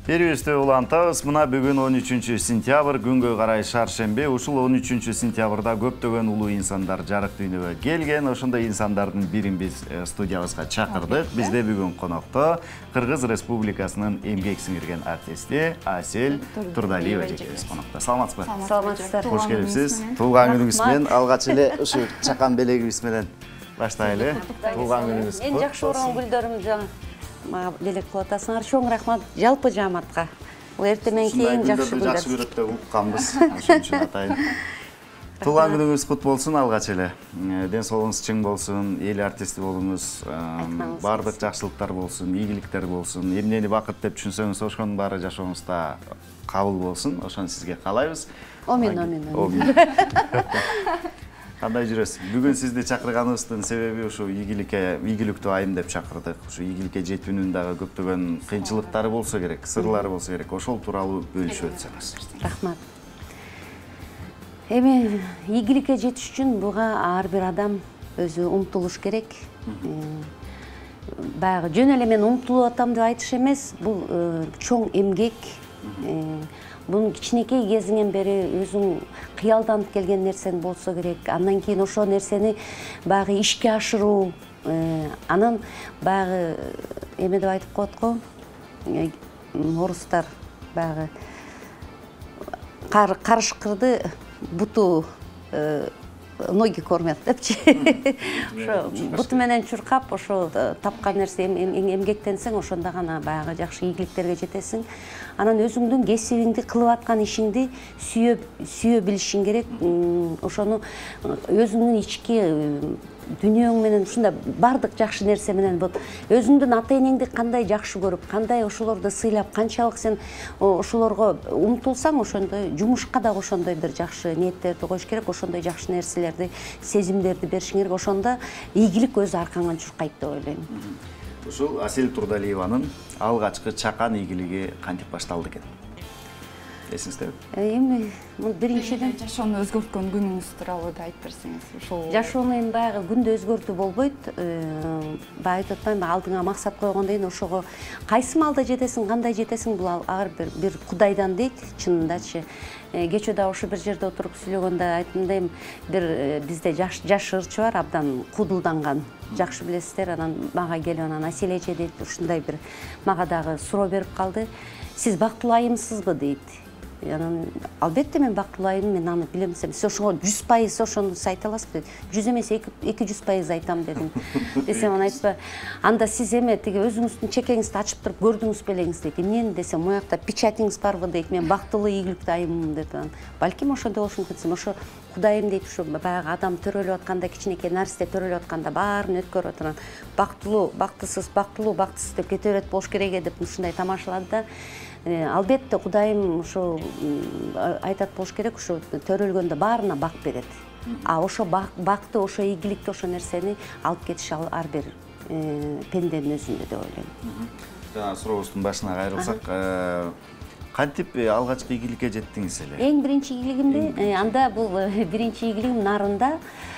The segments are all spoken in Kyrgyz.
Берүүбүздү улантабыз. Мына бүгүн 13-сентябрь күнгө карай шаршембе. Ушул 13-сентябрда көптөгөн улуу инсандар жарык дүйнөгө келген. Ошондой инсандардын бирин биз студиябызга чакырдык. Бизде бүгүн конокто Кыргыз Республикасынын эмгек сиңирген артисти Асель Турдалиева жекебиз конокто. Саламатсызбы? Саламатсыздар. Кош келипсиз. Туулган күнүңүз менен алгач эле ушу чакан белегибиз менен баштайлы. Туулган күнүңүз Эң жакшы көргөн гүлдөрүм жаңы мага белек кылып атасыңар. Чоң рахмат жалпы жааматка. Бул эртең менен кийин жакшы гүлдөр. Жакшы көрөт деп укканбыз. Ошон үчүн атайын. Туулган күнүңүз кут болсун алгач эле. Ден соолугуңуз чың болсун, эл артисти болуңуз, баардык жакшылыктар болсун, ийгиликтер болсун. Эмнени бакыт деп түшүнсөңүз, ошонун баары жашооңузда кабыл болсун. Ошону сизге каалайбыз. Амин. Кандай жүрөсүз? Бүгүн сизди чакырганыбыздын себеби ушу ийгиликтүү айым деп чакырдык. Ушу ийгиликке жетүүнүн дагы көптөгөн кыйынчылыктары болсо керек, сырлары болсо керек. Ошол тууралуу бөлүшүп өтсөңүз. Рахмат. Эми ийгиликке жетиш үчүн буга ар бир адам өзү умтулуш керек. Баягы жөн эле мен умтулуп атам деп айтыш эмес, бул чоң эмгек. Bunun кичинекей кезиңен бери өзүң кыялданып келген нерсең болсо керек. Андан кийин ошо нерсени баягы ишке ашыруу, анан баягы эме деп айтып коет го. Орустар баягы карышкырды буту ноги кормят депчи. Ошо буту менен чуркап, ошо тапкан нерсе эмгектенсең, ошондо гана баягы жакшы ийгиликтерге жетесиң. Анан өзүңдүн кесибиңди, кылып аткан ишиңди сүйө билишиң керек. Ошону өзүңдүн ички дүнүйөң менен ушундай бардык жакшы нерсе менен өзүңдүн ата-энеңди кандай жакшы көрүп, кандай ошолорду сыйлап, канчалык сен ошолорго умтулсаң, ошондой жумушка да ошондой бир жакшы ниеттерди коюш керек, ошондой жакшы нерселерди, сезимдерди беришиң керек. Ошондо ийгилик өзү аркаңан чуркайт деп ойлойм. Ушул Асель Турдалиеванын алгачкы чакан ийгилиги кантип башталды экен? Эсиңиздеби? Эми биринчиден жашоону өзгөрткөн күнүңүз тууралуу да айтып берсеңиз. Ошол жашоону эми баягы күндө өзгөртүү болбойт. Баягы айтып атпаймынбы, алдыңа максат койгондон кийин ошого кайсы маалда жетесиң, кандай жетесиң, бул ар бир Кудайдан дейт, чынындачы. Кечээ да ошо бир жерде отуруп сүйлөгөндө айттым, бир бизде жаш ырчы бар, абдан куудулданган. Жакшы билесиздер, анан мага келип анан Асель эже дейт, ушундай бир мага дагы суроо берип калды. Сиз бактылуу айымсызбы дейт. Анан албетте мен бактылуу айым, мен аны билем. Сиз ошого 100% ошону айта аласызбы? 100 эмес 200% айтам дедим. Десем анан айтпа, анда сиз эме тиги өзүңүздүн чекеңизди ачып туруп көрдүңүз белеңиз дейт. Эмнени десем, моякта печатиңиз барбы дейт. Мен бактылуу ийгиликтүү айыммын деп. Балким ошондой болушу мүмкүн. Ошо Кудайым дейт, ушу баягы адам төрөлүп атканда, кичинекей нарсте төрөлүп атканда баарын өткөрүп отурган. Бактылуу, бактысыз, бактылуу, бактысыз деп кете берет болуш керек деп ушундай тамашалады да. Албетте Кудайым ушу айтат болуш керек, ушу төрөлгөндө баарына бак берет. А ошо бакты, ошо ийгиликти, ошо нерсени алып кетиш ар бир пенденин өзүндө деп ойлойм. Жана сурообуздун башына кайрылсак, кантип алгачкы ийгиликке жеттиңиз эле? Эң биринчи ийгилигимди, анда бул биринчи ийгилигим Нарында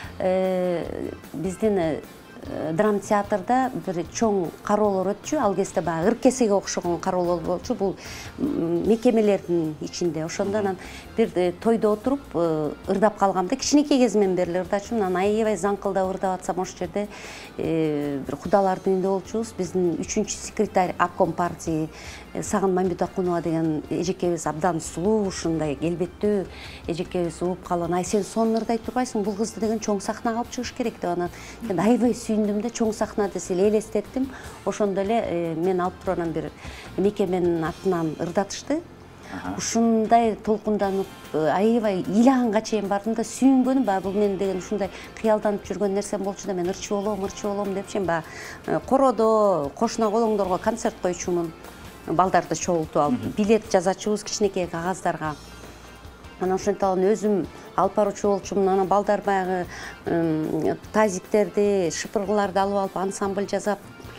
биздин драма театрда бир чоң кароолор өтчү. Ал кезде баягы ыркесеге окшогон кароолор болчу. Бул мекемелердин ичинде. Ошондо анан бир тойдо отуруп ырдап калгамда, кичинекей кезимден бери ырдачумун. Анан аябай заңкылдап ырдап атсам, ошол жерде бир кудалардын үйүндө болчубуз. Биздин 3-секретарь обком партии Сагын Мамбетакунова деген эжекебиз абдан сулуу, ушундай келбеттүү эжекебиз угуп калып, ай сен сонун ырдай турбайсың, бул кызды деген чоң сахнага алып чыгыш керек деп анан мен аябай сүйүндүм да, чоң сахна десе элестеттим. Ошондо эле мен алып туруп анан бир мекеменин атынан ырдатышты. Ушундай толкунданып, аябай ыйлаганга чейин бардым да, сүйүнгөнүм баягы бул мен деген ушундай кыялданып жүргөн нерсем болчу да, мен ырчы болом депчи, баягы кородо, кошуна колоңдорго концерт койчумун. Балдарды чогултуп алып, билет жазачубуз кичинекей кагаздарга. Анан ошентип алып өзүм алып баруучу болчумун. Анан балдар баягы тазиктерди, шыпыргыларды алып ансамбль жасап,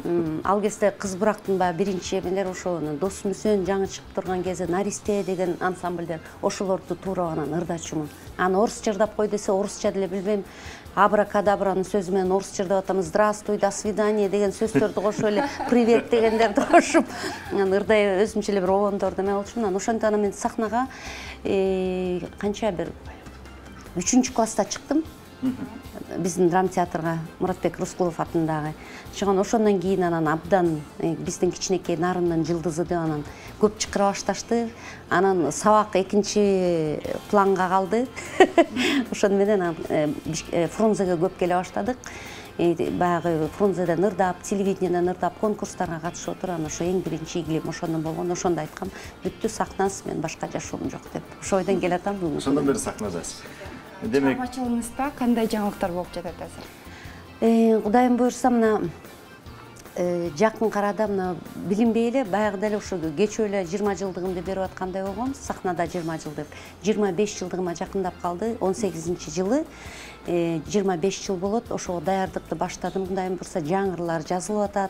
Ал кезде кыз бурактын баягы биринчи эмелер ошо Дос Мүсөн жаңы чыгып турган кезде Наристе деген ансамбльдер ошолорду туурап анан ырдачумун. Аны орусча ырдап кой десе орусча деле билбейм. Абракадабранын сөзү менен орусча ырдап атам. Здравствуй, до свидания деген сөздөрдү кошуп эле, привет дегендерди кошуп, анан ырдай өзүмчө эле бир обондорду эме болчумун. Анан ошентип анан мен сахнага канча бир 3-чү класста чыктым. Биздин драма театрга Муратбек Рускулов атындагы чыган. Ошондон кийин анан абдан биздин кичинекей Нарындын жылдызы деп анан көп чакыра башташты. Анан сабак экинчи планга калды. Ошону менен Фрунзеге көп келе баштадык. Баягы Фрунзеден ырдап, телевидениеден ырдап, конкурстарга катышып отуруп, анан ошо эң биринчи ийгилигим ошондон болгон. Ошондо айткам, бүттү сахнасы, мен башка жашоом жок деп. Ошо ойдон келатам бүгүн. Ошондон бери сахнадасыз. Демек, чыгармачылыгыңызда кандай жаңылыктар болуп жатат азыр? Кудайым буйрса, мына жакын арада мына билинбей эле баягыда эле ошо кечөө эле 20 жылдыгымды берип аткандай болгом. Сахнада 20 жыл деп. 25 жылдыгыма жакындап калды. 18-жылы 25 жыл болот. Ошого даярдыкты баштадым. Кудайым буйрса, жаңырлар жазылып атат.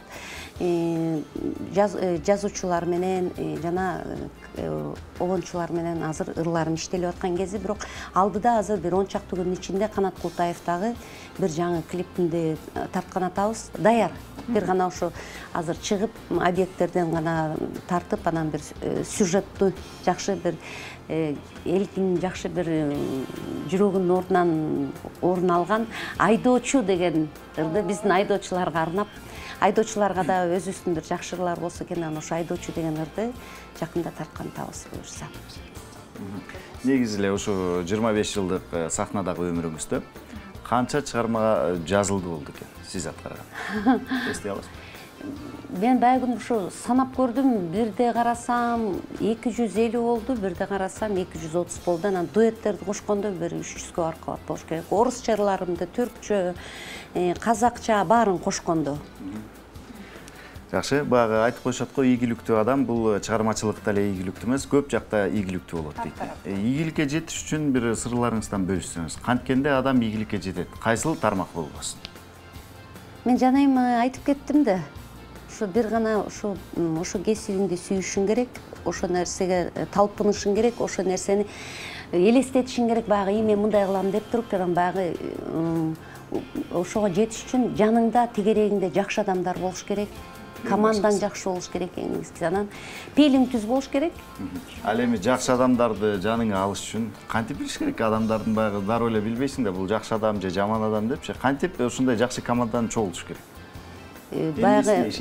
Жазуучулар менен жана обончулар менен азыр ырларым иштелип аткан кези, бирок алдыда азыр бир 10 чакты күнүн ичинде Канат Култаевдагы бир жаңы клипимди тарткан атабыз. Даяр. Бир гана ошо азыр чыгып, объекттерден гана тартып, анан бир сюжеттүү жакшы бир элдин жакшы бир жүрөгүнүн орун алган Айдоочу деген ырды биздин айдоочуларга арнап, айдоочуларга да өзүбүздүн бир жакшы ырлар болсо экен, анан ошо Айдоочу деген ырды жакында тарткан атабыз буюрса. Негизи эле ошо 25 жылдык сахнадагы өмүрүңүздө канча чыгармага жазылды болду экен сиз аткарган? Эстей аласызбы? Мен байгын ушу санап көрдүм, бирде карасам 250 болду, бирде карасам 230 болду. Анан дуэттерди кошкондо бир 300гө баркалап болуш керек. Орусча ырларымды, түркчө, казакча баарын кошкондо. Жакшы, баягы айтып коюшат го, ийгиликтүү адам бул чыгармачылыкта эле ийгиликтүү эмес, көп жакта ийгиликтүү болот дейт. Ийгиликке жетиш үчүн бир сырларыңыздан бөлүшсөңүз, канткенде адам ийгиликке жетет? Кайсыл тармак болбосун? Мен жанайым айтып кеттим да. Ошо бир гана ошо кесибиңди сүйүшүң керек, ошо нерсеге талпынышың керек, ошо нерсени элестетишиң керек. Баягы мен мындай кылам деп туруп, анан баягы ошого жетиш үчүн жаныңда, тегерегиңде жакшы адамдар болуш керек. Командаң жакшы болуш керек, анан пейлиң түз болуш керек. Ал эми жакшы адамдарды жаныңа алыш үчүн кантип билиш керек? Адамдардын баягы дароо эле билбейсиң да, бул жакшы адам же жаман адам депчи. Кантип ушундай жакшы команданы чогултуш керек? Баягы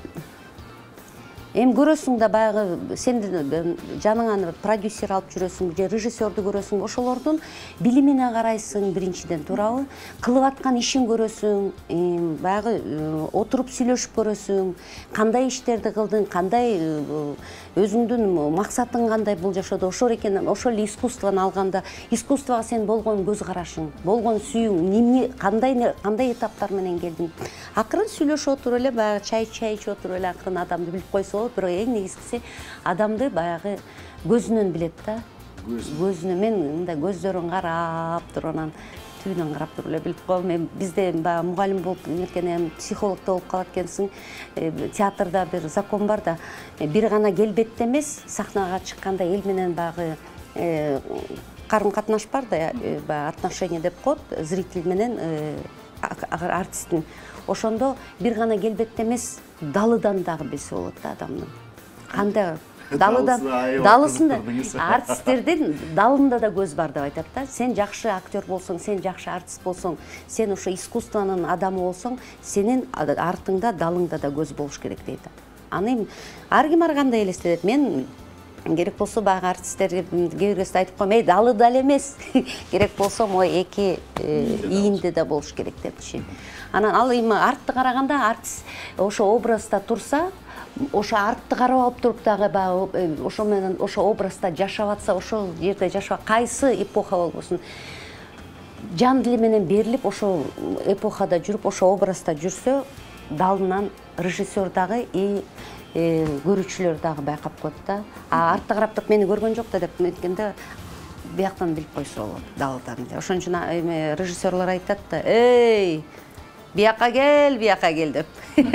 эми көрөсүң да, баягы сен жаныңа продюсер алып жүрөсүң же режиссерду көрөсүң, ошолордун билимине карайсың биринчиден, туурабы? Кылып аткан ишин көрөсүң, баягы отуруп сүйлөшүп көрөсүң, кандай иштерди кылдың, кандай өзүңдүн максатың кандай бул жашоодо, ошол экен. Ошол эле искусствону алганда, искусствого сен болгон көз карашың, болгон сүйүүң, кандай этаптар менен келдиң. Акырын сүйлөшүп отуруп эле, баягы чай ичип отуруп эле акырын адамды билип койсо болот. Бирок эң негизгиси адамды баягы көзүнөн билет да. Көзүнөн, мен мындай көздөрүн карап туруп, анан түбүнөн карап туруп эле билип коем. Мен бизде баягы мугалим болуп экен, психолог да болуп калат экенсиң. Театрда бир закон бар да, бир гана келбетте эмес, сахнага чыкканда эл менен баягы карым катнаш бар да, баягы отношение деп коет, зритель менен артисттин. Ошондо бир гана келбетте эмес, далыдан дагы билсе болот да адамдын. Кандай далысында артисттердин далында да көз бар деп айтат да. Сен жакшы актер болсоң, сен жакшы артист болсоң, сен ошо искусствонун адамы болсоң, сенин артыңда, далыңда да көз болуш керек дейт. Аны ар ким ар кандай элестетет. Мен керек болсо баягы артисттерге кээ бирөөсү айтып коем, далыда эле эмес. Керек болсо ой эки ийинде да болуш керек депчи. Анан ал эми артты караганда артист ошо образда турса, ошо артты карап алып туруп дагы баягы ошо менен ошо образда жашап атса, ошол жерде жашап, кайсы эпоха болбосун, жан дили менен берилип ошол эпохада жүрүп, ошо образда жүрсө, далынан режиссер дагы көрүүчүлөр дагы байкап коет да. Артты карап туруп мени көргөн жок да деп айтканда, бияктан билип койсо болот, далыдан. Ошон үчүн режиссерлор айтат да, бияка кел деп.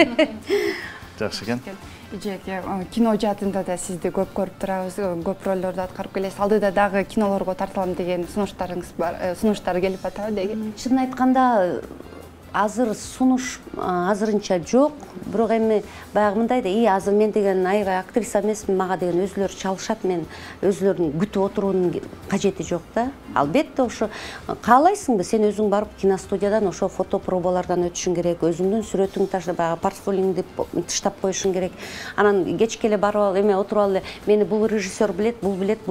Жакшы экен. Эжеке, кино жаатында да сизди көп көрүп турабыз, көп ролдорду аткарып келесиз. Алдыда дагы кинолорго тартылам деген сунуштарыңыз бар, сунуштар келип атабы деген. Чынын айтканда, азыр сунуш азырынча жок, бирок эми баягы мындай да, азыр мен деген аябай актриса эмесмин, мага деген өзүлөрү чалышат, мен өзүлөрүн күтүп отуруунун кажети жок да. Албетте ошо каалайсыңбы, сен өзүң барып киностудиядан ошо фото пробалардан өтүшүң керек, өзүңдүн сүрөтүңдү таштап, баягы портфолиоңду таштап коюшуң керек. Анан кечке эле барып эме отуруп алып эле, мени бул режиссер билет, бул билет,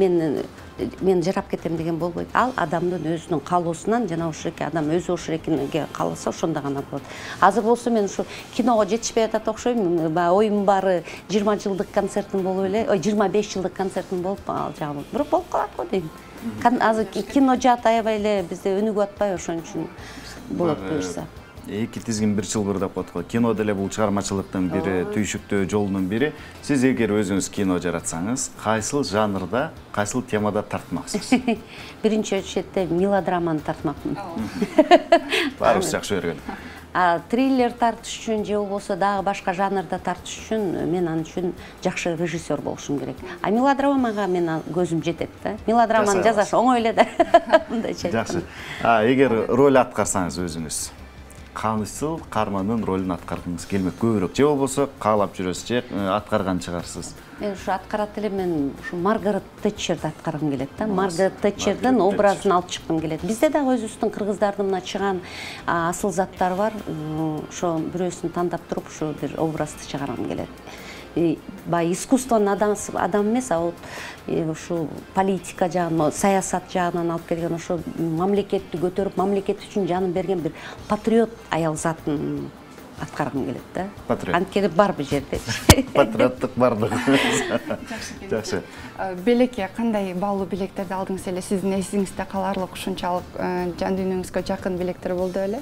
мен жарап кетем деген болбойт. Ал адамдын өзүнүн каалоосунан, жана ошоке адам өзү ошоке кааласа ошондо гана болот. Азыр болсо мен ушу киного жетишпей атат окшойм. Оюм баары 20 жылдык концертим болуп эле, 25 жылдык концертим болуп ал жагы. Бирок болуп калат го дейм. Азыр кино жаат аябай эле бизде өнүгүп атпайбы, ошон үчүн болот буюрса. Эки тизгин бир чылбыр деп коет го. Кино деле бул чыгармачылыктын бири, түйшүктүү жолунун бири. Сиз эгер өзүңүз кино жаратсаңыз, кайсыл жанрда, кайсыл темада тартмаксыз? Биринчи четте мелодраманы тартмакмын. Баарыбыз жакшы көргөн. Триллер тартыш үчүн же болбосо дагы башка жанрда тартыш үчүн мен анын үчүн жакшы режиссер болушум керек. А мелодрамага мен көзүм жетет да. Мелодраманы жазаш оңой эле да. Мындайча айтканда. Жакшы. Эгер роль аткарсаңыз өзүңүз, кайсыл каармандын ролун аткаргыңыз келмек көбүрөөк, же болбосо каалап жүрөсүз, же аткарган чыгарсыз? Мен ушу аткарат эле, мен ушу Маргарет Тэтчерди аткаргым келет да. Маргарет Тэтчердин образын алып чыккым келет. Бизде дагы өзүбүздүн кыргыздардын мына чыган асыл заттар бар. Ошо бирөөсүн тандап туруп ушу бир образды чыгаргым келет. Бай искусствонун адам эмес, а вот ушу политика жагынан, саясат жагынан алып келген, ошо мамлекетти көтөрүп, мамлекет үчүн жанын берген бир патриот аял затын аткаргым келет да. Патриот. Анткени бар бул жерде. Патриоттук бардык. Жакшы. Белекке кандай баалуу белектерди алдыңыз эле? Сиздин эсиңизде каларлык ушунчалык жан дүйнөңүзгө жакын белектер болду эле?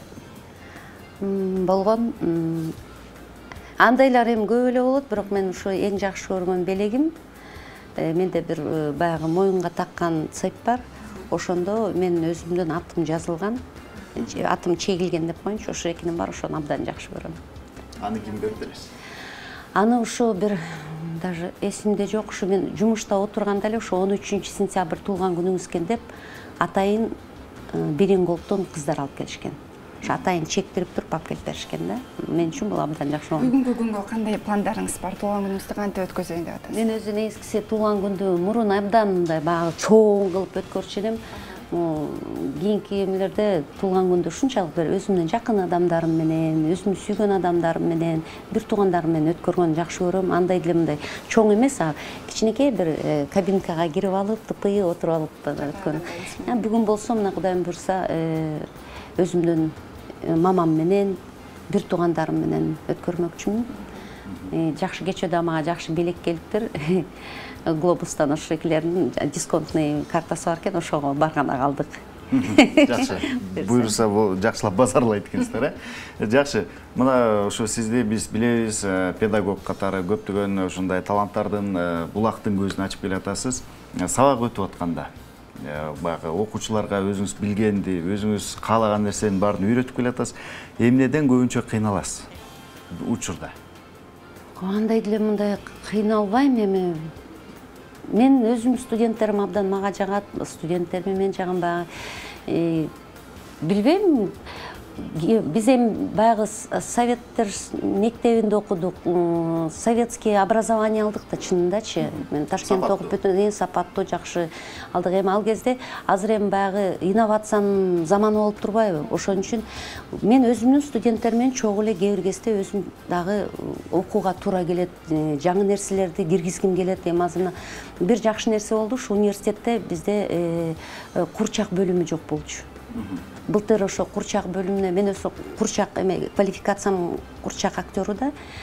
Болгон. Андайлар эми көп эле болот, бирок мен ушу эң жакшы көргөн белегим, менде бир баягы моюнга таккан цепь бар. Ошондо мен өзүмдүн атым жазылган, атым чегилген деп коеюнчу, ошо экинин бар, ошону абдан жакшы көрөм. Аны ким берди эле? Аны ушу бир даже эсимде жок, ушу мен жумушта отурганда эле ушу 13-сентябрь туулган күнүңүз экен деп атайын Бирингоптон кыздар алып келишкен. Ошо атайын чектирип туруп алып келип беришкен да. Мен үчүн бул абдан жакшы болгон. Бүгүнкү күнгө кандай пландарыңыз бар? Туулган күнүңүздү кантип өткөзөйүн деп атасыз? Мен өзү негизгиси туулган күндү мурун абдан мындай баягы чоң кылып өткөрчү элем. Кийинки эмелерде туулган күндү ушунчалык бир өзүмдүн жакын адамдарым менен, өзүмдү сүйгөн адамдарым менен, бир туугандарым менен өткөргөнгө жакшы көрөм. Андай деле мындай чоң эмес, а кичинекей бир кабинкага кирип алып, тыпыйы отуруп алып өткөн. Бүгүн болсо мына Кудайым буйрса өзүмдүн мамам менен, бир туугандарым менен өткөрмөкчүмүн. Жакшы кечөөдө мага жакшы белек келиптир. Глобустан ошо экилеринин дисконтный картасы бар экен, ошого барганда калдык. Жакшы. Буйрса жакшылап базарлайт экенсиздер, Жакшы. Мына ошо сизди биз билебиз, педагог катары көптөгөн ушундай таланттардын булактын көзүн ачып келатасыз. Сабак өтүп атканда баягы окуучуларга өзүңүз билгенди, өзүңүз каалаган нерсенин баарын үйрөтүп келатасыз. Эмнеден көбүнчө кыйналасыз учурда? Кандай деле мындай кыйналбайм эми. Мен өзүм студенттерим абдан мага жагат, студенттерим мен жагам баягы билбейм. Биз эми баягы советтер мектебинде окудук, советский образование алдык да, чынындачы. Мен Ташкентте окуп бүтүн сапаттуу жакшы алдык. Эми ал кезде азыр эми баягы инновациянын заманы болуп турбайбы? Ошон үчүн мен өзүмдүн студенттерим менен чогуу эле кээ бир кезде өзүм дагы окууга туура келет, жаңы нерселерди киргизгим келет. Эми азыр бир жакшы нерсе болду, ушу университетте бизде курчак бөлүмү жок болчу. Былтыр ошо курчак бөлүмүнө мен өсө курчак эме квалификациям курчак актеру да.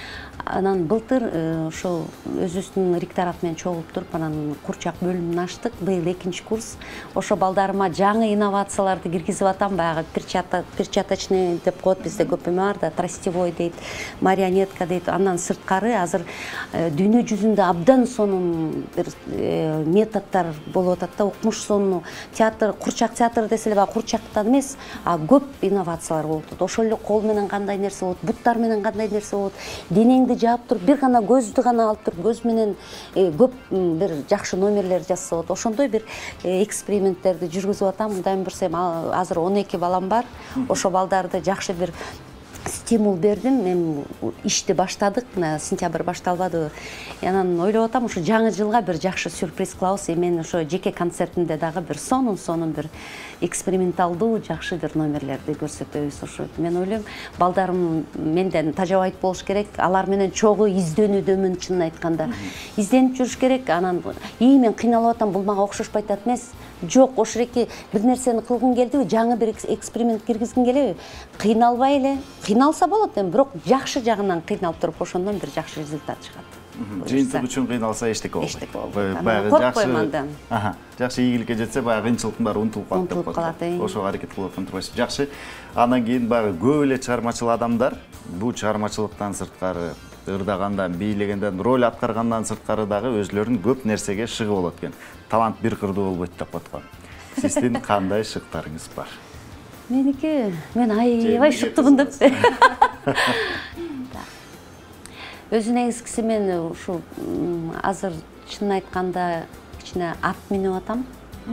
Анан былтыр ошо өзүбүздүн ректорат менен чогулуп туруп анан курчак бөлүмүн ачтык. Быйыл 2-курс. Ошо балдарыма жаңы инновацияларды киргизип атам. Баягы перчаточный деп коет, бизде көп эме бар да, тростевой дейт, марионетка дейт. Андан сырткары азыр дүйнө жүзүндө абдан сонун бир методдор болуп атат да. Укмуш сонун театр, курчак театры десе эле баягы курчактан эмес, көп инновациялар болуп атат. Ошол эле кол менен кандай нерсе болот, буттар менен кандай нерсе болот. Денеңди жаап туруп, бир гана көздү гана алып туруп, көз менен көп бир жакшы номерлер жасаса болот. Ошондой бир эксперименттерди жүргүзүп атам. Кудайым буйрса, азыр 12 балам бар. Ошо балдарды жакшы бир стимул бердим. Мен ишти баштадык, сентябрь башталбады. Анан ойлоп атам, ушу жаңы жылга бир жакшы сюрприз кылабыз. Мен ошо жеке концертимде дагы бир сонун бир эксперименталдуу жакшы бир номерлерди көрсөтөбүз. Ошо мен ойлойм, балдарым менден тажабайт болуш керек. Алар менен чогуу изденүүдөмүн, чынын айтканда. Изденип жүрүш керек. Анан мен кыйналып атам, бул мага окшошпойт атат эмес. Жок, ошереки бир нерсени кылгың келдиби, жаңы бир эксперимент киргизгиң келеби? Кыйналбай эле, кыйналса болот эми, бирок жакшы жагынан кыйналып туруп, ошондон бир жакшы результат чыгат. Жыйынтык үчүн кыйналса эчтеке болбойт. Эчтеке болбойт. Коркпойм андан. Жакшы ийгиликке жетсе, баягы кыйынчылыктын баары унутулуп калат деп коет. Ошого аракет кылып аткан турбайсыз. Жакшы. Андан кийин баягы көп эле чыгармачыл адамдар бул чыгармачылыктан сырткары ырдагандан, бийлегенден, роль аткаргандан сырткары дагы өзлөрүнүн көп нерсеге шыгы болот экен. Талант бир кырдуу болбойт деп коткон. Сиздин кандай шыктарыңыз бар? Меники, мен аябай шыктымын деп. Өзү негизгиси мен ушу азыр чынын айтканда кичине ат минип атам.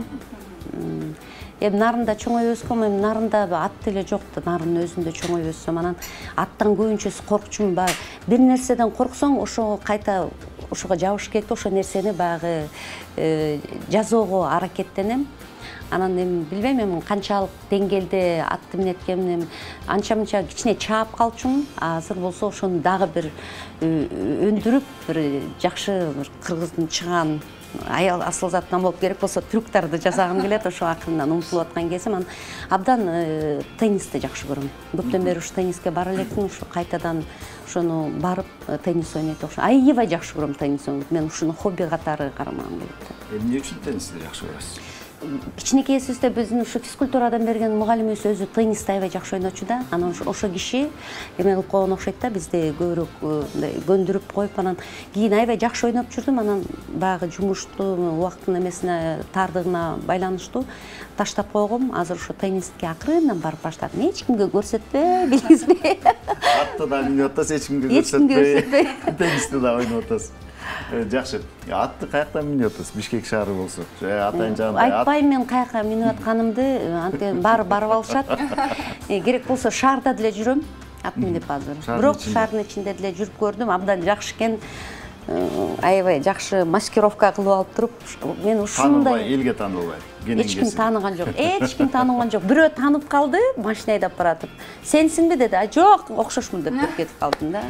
Нарында чоңой өскөм, нарында ат деле жок да, нарын өзүндө чоңой өссөм, анан аттан көбүнчөсү коркчумун. Бир нерседен корксоң, ошого кайта ошого жабыш керек, ошо нерсени баягы жазоого аракеттенем. Анан эми билбейм, эми канчалык деңгээлде атты минеткенмин, анча-мынча кичине чаап калчумун. Азыр болсо ошону дагы бир өндүрүп, бир жакшы бир кыргыздын чыган аял асыл затынан болуп, керек болсо трюктарды жасагым келет. Ошо акырындан умтулуп аткан кезим, анан абдан теннисти жакшы көрөм. Көптөн бери ушу тенниске бара элекмин, ушу кайтадан ошону барып теннис ойнойт. Ошо аябай жакшы көрөм теннис ойнойт. Мен ушуну хобби катары карамагым келет. Эмне үчүн теннисти жакшы көрөсүз? Кичинекейибизде биздин ушу физкультурадан берген мугалимибиз өзү теннисти аябай жакшы ойночу да. Анан ошо киши эме кылып койгон окшойт да, бизди көбүрөөк көндүрүп коюп, анан кийин аябай жакшы ойноп жүрдүм. Анан баягы жумушту убакыттын эмесине тардыгына байланыштуу таштап койгом. Азыр ошо тенниске акырындан барып баштадым. Эч кимге көрсөтпөй, билгизбей. Атты да минип атасыз, эч кимге көрсөтпөй. Теннисти да ойноп атасыз. Жакшы. Атты каяктан минип атасыз? Бишкек шаары болсо. Атайын жагында. Айтпайм мен каяка минип атканымды, антен баары барып алышат. Керек болсо шаарда деле жүрөм, ат минип азыр. Бирок шаардын ичинде деле жүрүп көрдүм, абдан жакшы экен. Аябай жакшы маскировка кылып алып туруп, мен ушундай элге таанылбай. Эч ким тааныган жок. Эч ким тааныган жок. Бирөө таанып калды, машина айдап баратып. Сенсиңби деди. Жок, окшошмун деп кетип калдым да.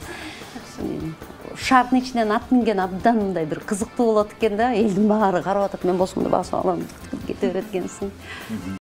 Шаардын ичинен ат минген абдан мындай бир кызыктуу болот экен да. Элдин баары карап атат. Мен болсом да басып алам, кете берет экенсиң.